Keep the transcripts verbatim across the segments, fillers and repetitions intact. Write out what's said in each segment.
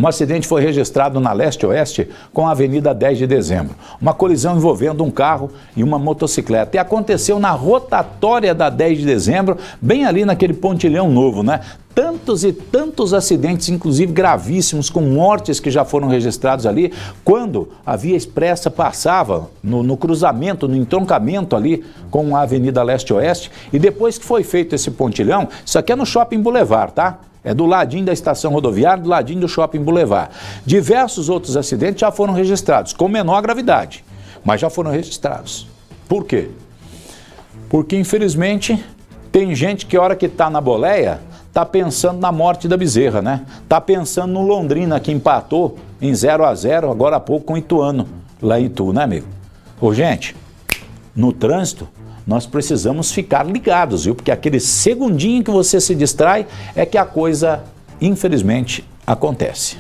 Um acidente foi registrado na leste-oeste com a Avenida dez de dezembro. Uma colisão envolvendo um carro e uma motocicleta. E aconteceu na rotatória da dez de dezembro, bem ali naquele pontilhão novo, né? Tantos e tantos acidentes, inclusive gravíssimos, com mortes que já foram registrados ali, quando a via expressa passava no, no cruzamento, no entroncamento ali com a Avenida Leste-Oeste. E depois que foi feito esse pontilhão, isso aqui é no Shopping Boulevard, tá? É do ladinho da estação rodoviária, do ladinho do Shopping Boulevard. Diversos outros acidentes já foram registrados, com menor gravidade, mas já foram registrados. Por quê? Porque, infelizmente, tem gente que, a hora que está na boleia, está pensando na morte da Bezerra, né? Está pensando no Londrina, que empatou em zero a zero, agora há pouco, com o Ituano, lá em Itu, né, amigo? Ô, gente, no trânsito, nós precisamos ficar ligados, viu? Porque aquele segundinho que você se distrai é que a coisa, infelizmente, acontece.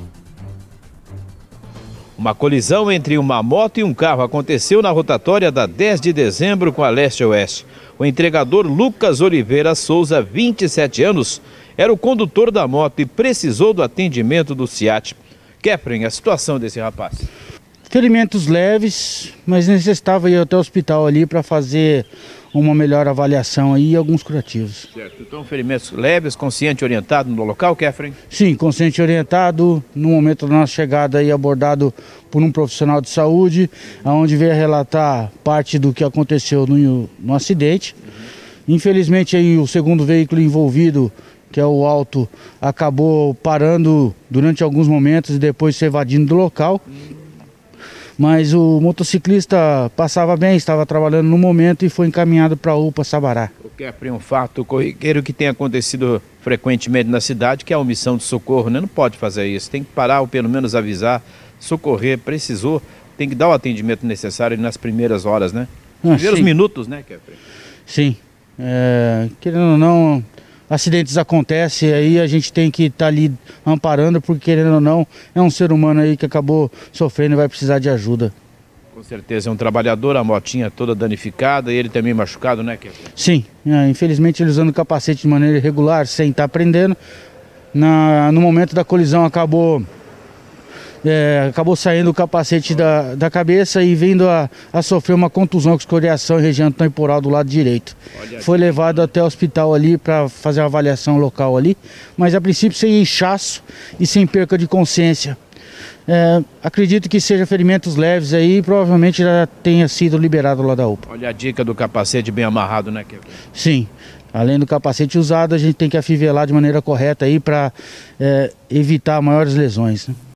Uma colisão entre uma moto e um carro aconteceu na rotatória da dez de dezembro com a leste-oeste. O entregador Lucas Oliveira Souza, vinte e sete anos, era o condutor da moto e precisou do atendimento do SEAT. Kefren, a situação desse rapaz? Ferimentos leves, mas necessitava ir até o hospital ali para fazer uma melhor avaliação aí e alguns curativos. Certo. Então, ferimentos leves, consciente orientado no local, Kefren? Sim, consciente orientado, no momento da nossa chegada aí abordado por um profissional de saúde, onde veio relatar parte do que aconteceu no, no acidente. Uhum. Infelizmente aí o segundo veículo envolvido, que é o Alto, acabou parando durante alguns momentos e depois se evadindo do local. Uhum. Mas o motociclista passava bem, estava trabalhando no momento e foi encaminhado para a U P A Sabará. O Kefren, um fato corriqueiro que tem acontecido frequentemente na cidade, que é a omissão de socorro, né? Não pode fazer isso, tem que parar ou pelo menos avisar, socorrer, precisou, tem que dar o atendimento necessário nas primeiras horas, né? Nos ah, primeiros sim. minutos, né, Kefren? Sim, é, querendo ou não, acidentes acontecem e aí a gente tem que estar tá ali amparando, porque querendo ou não, é um ser humano aí que acabou sofrendo e vai precisar de ajuda. Com certeza, é um trabalhador, a motinha toda danificada e ele também machucado, né, Kefren? Sim, é, infelizmente ele usando capacete de maneira irregular, sem estar tá prendendo. Na, no momento da colisão acabou... É, acabou saindo o capacete da, da cabeça e vindo a, a sofrer uma contusão com escoriação em região temporal do lado direito. Foi levado até o hospital ali para fazer uma avaliação local ali, mas a princípio sem inchaço e sem perca de consciência. É, acredito que seja ferimentos leves aí, provavelmente já tenha sido liberado lá da U P A. Olha a dica do capacete bem amarrado, né, Kefren? Sim. Além do capacete usado, a gente tem que afivelar de maneira correta aí para é, evitar maiores lesões, né?